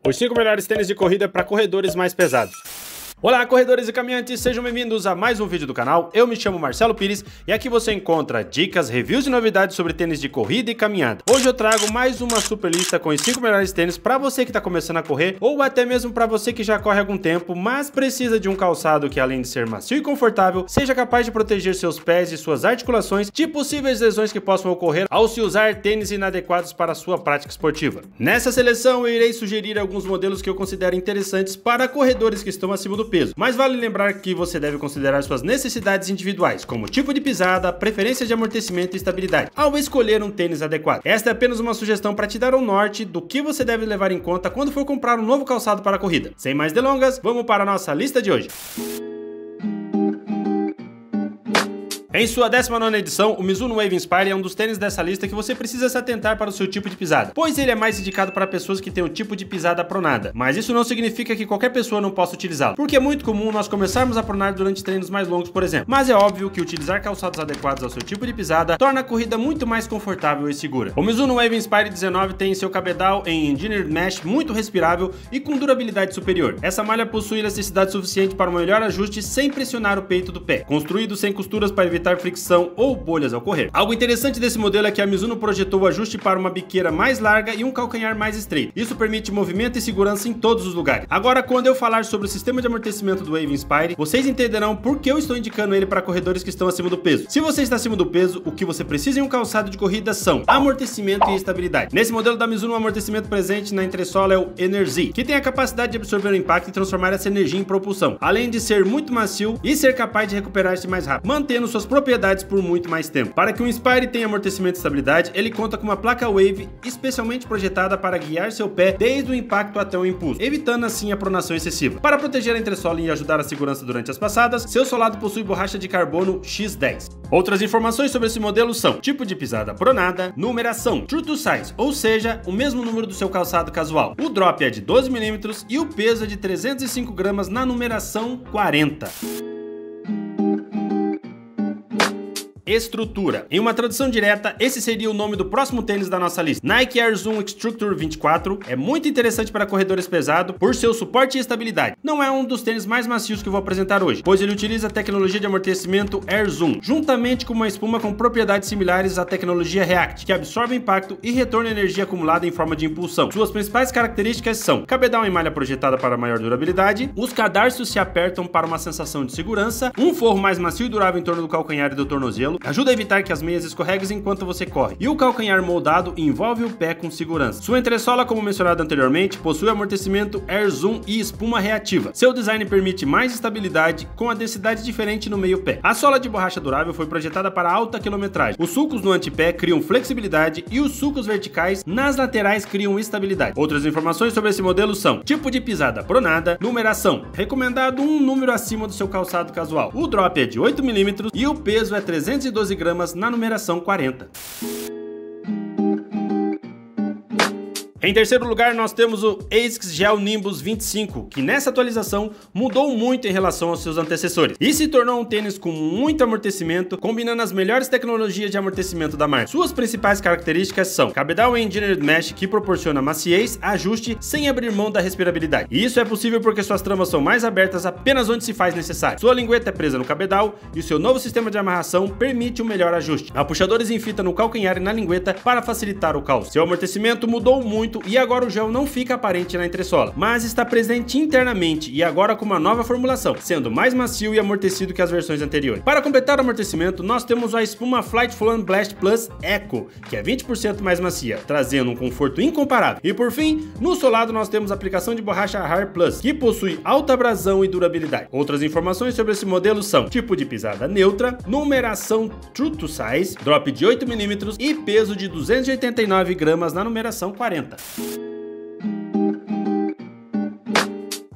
Os 5 melhores tênis de corrida para corredores mais pesados. Olá, corredores e caminhantes, sejam bem-vindos a mais um vídeo do canal. Eu me chamo Marcelo Pires e aqui você encontra dicas, reviews e novidades sobre tênis de corrida e caminhada. Hoje eu trago mais uma super lista com os 5 melhores tênis para você que está começando a correr ou até mesmo para você que já corre há algum tempo, mas precisa de um calçado que, além de ser macio e confortável, seja capaz de proteger seus pés e suas articulações de possíveis lesões que possam ocorrer ao se usar tênis inadequados para a sua prática esportiva. Nessa seleção eu irei sugerir alguns modelos que eu considero interessantes para corredores que estão acima do peso, mas vale lembrar que você deve considerar suas necessidades individuais, como tipo de pisada, preferência de amortecimento e estabilidade, ao escolher um tênis adequado. Esta é apenas uma sugestão para te dar um norte do que você deve levar em conta quando for comprar um novo calçado para a corrida. Sem mais delongas, vamos para a nossa lista de hoje. Em sua 19ª edição, o Mizuno Wave Inspire é um dos tênis dessa lista que você precisa se atentar para o seu tipo de pisada, pois ele é mais indicado para pessoas que têm um tipo de pisada pronada, mas isso não significa que qualquer pessoa não possa utilizá-lo, porque é muito comum nós começarmos a pronar durante treinos mais longos, por exemplo, mas é óbvio que utilizar calçados adequados ao seu tipo de pisada torna a corrida muito mais confortável e segura. O Mizuno Wave Inspire 19 tem seu cabedal em Engineered Mesh muito respirável e com durabilidade superior. Essa malha possui elasticidade suficiente para um melhor ajuste sem pressionar o peito do pé, construído sem costuras para evitar fricção ou bolhas ao correr. Algo interessante desse modelo é que a Mizuno projetou o ajuste para uma biqueira mais larga e um calcanhar mais estreito. Isso permite movimento e segurança em todos os lugares. Agora, quando eu falar sobre o sistema de amortecimento do Wave Inspire, vocês entenderão por que eu estou indicando ele para corredores que estão acima do peso. Se você está acima do peso, o que você precisa em um calçado de corrida são amortecimento e estabilidade. Nesse modelo da Mizuno, o amortecimento presente na entressola é o Energy, que tem a capacidade de absorver o impacto e transformar essa energia em propulsão, além de ser muito macio e ser capaz de recuperar-se mais rápido, mantendo suas propriedades por muito mais tempo. Para que o Inspire tenha amortecimento e estabilidade, ele conta com uma placa Wave especialmente projetada para guiar seu pé desde o impacto até o impulso, evitando assim a pronação excessiva. Para proteger a entressola e ajudar a segurança durante as passadas, seu solado possui borracha de carbono X10. Outras informações sobre esse modelo são tipo de pisada pronada, numeração True to Size, ou seja, o mesmo número do seu calçado casual. O drop é de 12 mm e o peso é de 305 gramas na numeração 40. Estrutura. Em uma tradução direta, esse seria o nome do próximo tênis da nossa lista. Nike Air Zoom Exstructure 24 é muito interessante para corredores pesados por seu suporte e estabilidade. Não é um dos tênis mais macios que eu vou apresentar hoje, pois ele utiliza a tecnologia de amortecimento Air Zoom, juntamente com uma espuma com propriedades similares à tecnologia React, que absorve impacto e retorna energia acumulada em forma de impulsão. Suas principais características são cabedal em malha projetada para maior durabilidade, os cadarços se apertam para uma sensação de segurança, um forro mais macio e durável em torno do calcanhar e do tornozelo, ajuda a evitar que as meias escorreguem enquanto você corre, e o calcanhar moldado envolve o pé com segurança. Sua entressola, como mencionado anteriormente, possui amortecimento Air Zoom e espuma reativa. Seu design permite mais estabilidade com a densidade diferente no meio pé. A sola de borracha durável foi projetada para alta quilometragem. Os sulcos no antepé criam flexibilidade e os sulcos verticais nas laterais criam estabilidade. Outras informações sobre esse modelo são tipo de pisada pronada, numeração, recomendado um número acima do seu calçado casual. O drop é de 8 mm e o peso é 312 gramas na numeração 40. Em terceiro lugar, nós temos o ASICS Gel Nimbus 25, que nessa atualização mudou muito em relação aos seus antecessores e se tornou um tênis com muito amortecimento, combinando as melhores tecnologias de amortecimento da marca. Suas principais características são cabedal Engineered Mesh, que proporciona maciez, ajuste sem abrir mão da respirabilidade. E isso é possível porque suas tramas são mais abertas apenas onde se faz necessário. Sua lingueta é presa no cabedal e o seu novo sistema de amarração permite um melhor ajuste. Há puxadores em fita no calcanhar e na lingueta para facilitar o calço. Seu amortecimento mudou muito e agora o gel não fica aparente na entressola, mas está presente internamente e agora com uma nova formulação, sendo mais macio e amortecido que as versões anteriores. Para completar o amortecimento, nós temos a espuma Flight Flow Blast Plus Eco, que é 20% mais macia, trazendo um conforto incomparável. E por fim, no solado nós temos a aplicação de borracha Hard Plus, que possui alta abrasão e durabilidade. Outras informações sobre esse modelo são tipo de pisada neutra, numeração True to Size, drop de 8 mm e peso de 289 gramas na numeração 40.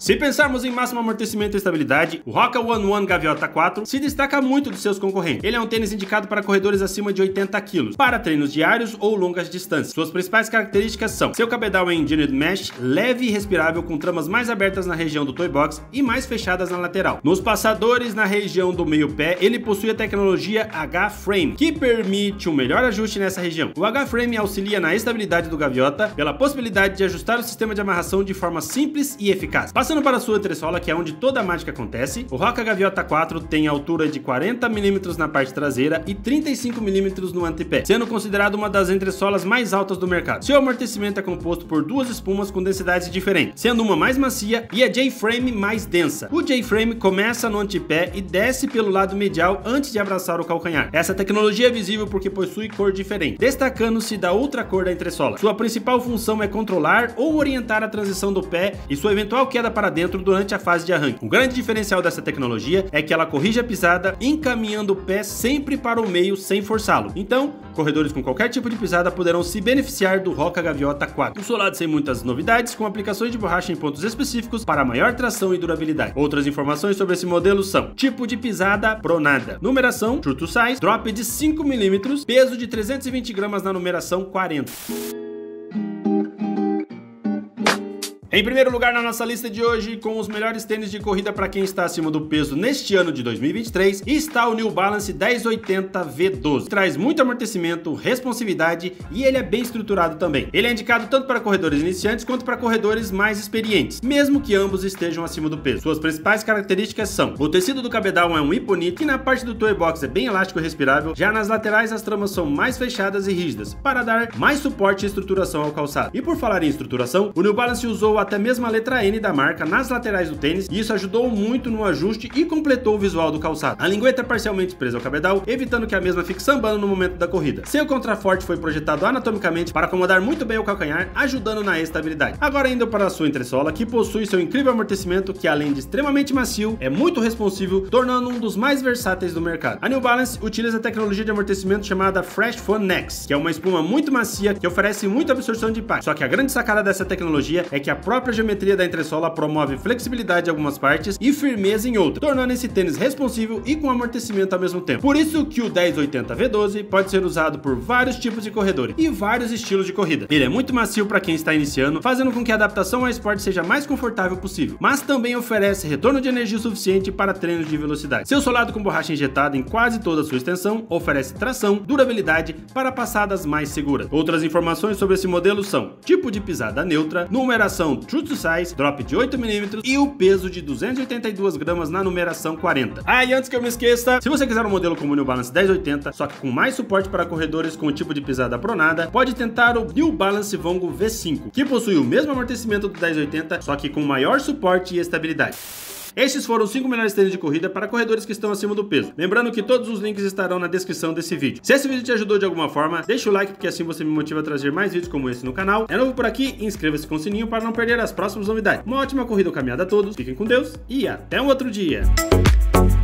Se pensarmos em máximo amortecimento e estabilidade, o Hoka One One Gaviota 4 se destaca muito dos seus concorrentes. Ele é um tênis indicado para corredores acima de 80 kg, para treinos diários ou longas distâncias. Suas principais características são seu cabedal em Engineered Mesh, leve e respirável, com tramas mais abertas na região do toe box e mais fechadas na lateral. Nos passadores, na região do meio pé, ele possui a tecnologia H-Frame, que permite um melhor ajuste nessa região. O H-Frame auxilia na estabilidade do gaviota pela possibilidade de ajustar o sistema de amarração de forma simples e eficaz. Passando para a sua entressola, que é onde toda a mágica acontece, o Hoka Gaviota 4 tem altura de 40 mm na parte traseira e 35 mm no antepé, sendo considerado uma das entressolas mais altas do mercado. Seu amortecimento é composto por duas espumas com densidades diferentes, sendo uma mais macia e a J-Frame mais densa. O J-Frame começa no antepé e desce pelo lado medial antes de abraçar o calcanhar. Essa tecnologia é visível porque possui cor diferente, destacando-se da outra cor da entressola. Sua principal função é controlar ou orientar a transição do pé e sua eventual queda para dentro durante a fase de arranque. O grande diferencial dessa tecnologia é que ela corrige a pisada, encaminhando o pé sempre para o meio sem forçá-lo. Então, corredores com qualquer tipo de pisada poderão se beneficiar do Hoka Gaviota 4. Um solado sem muitas novidades, com aplicações de borracha em pontos específicos para maior tração e durabilidade. Outras informações sobre esse modelo são: tipo de pisada pronada, numeração True to Size, drop de 5 mm, peso de 320 gramas na numeração 40. Em primeiro lugar na nossa lista de hoje, com os melhores tênis de corrida para quem está acima do peso neste ano de 2023, está o New Balance 1080 V12. Traz muito amortecimento, responsividade e ele é bem estruturado também. Ele é indicado tanto para corredores iniciantes quanto para corredores mais experientes, mesmo que ambos estejam acima do peso. Suas principais características são: o tecido do cabedal é um Iponit, que na parte do toe box é bem elástico e respirável, já nas laterais as tramas são mais fechadas e rígidas, para dar mais suporte e estruturação ao calçado. E por falar em estruturação, o New Balance usou até mesmo a letra N da marca nas laterais do tênis, e isso ajudou muito no ajuste e completou o visual do calçado. A lingueta é parcialmente presa ao cabedal, evitando que a mesma fique sambando no momento da corrida. Seu contraforte foi projetado anatomicamente para acomodar muito bem o calcanhar, ajudando na estabilidade. Agora indo para a sua entressola, que possui seu incrível amortecimento, que além de extremamente macio, é muito responsivo, tornando um dos mais versáteis do mercado. A New Balance utiliza a tecnologia de amortecimento chamada Fresh Foam Next, que é uma espuma muito macia que oferece muita absorção de impacto. Só que a grande sacada dessa tecnologia é que a própria geometria da entressola promove flexibilidade em algumas partes e firmeza em outras, tornando esse tênis responsivo e com amortecimento ao mesmo tempo. Por isso que o 1080 V12 pode ser usado por vários tipos de corredores e vários estilos de corrida. Ele é muito macio para quem está iniciando, fazendo com que a adaptação ao esporte seja mais confortável possível, mas também oferece retorno de energia suficiente para treinos de velocidade. Seu solado com borracha injetada em quase toda a sua extensão oferece tração, durabilidade para passadas mais seguras. Outras informações sobre esse modelo são: tipo de pisada neutra, numeração True to Size, drop de 8 mm e o peso de 282 gramas na numeração 40. E antes que eu me esqueça, se você quiser um modelo como o New Balance 1080, só que com mais suporte para corredores com o tipo de pisada pronada, pode tentar o New Balance Vongo V5, que possui o mesmo amortecimento do 1080, só que com maior suporte e estabilidade. Esses foram os 5 melhores tênis de corrida para corredores que estão acima do peso. Lembrando que todos os links estarão na descrição desse vídeo. Se esse vídeo te ajudou de alguma forma, deixa o like, porque assim você me motiva a trazer mais vídeos como esse no canal. É novo por aqui? Inscreva-se com o sininho para não perder as próximas novidades. Uma ótima corrida ou caminhada a todos, fiquem com Deus e até um outro dia!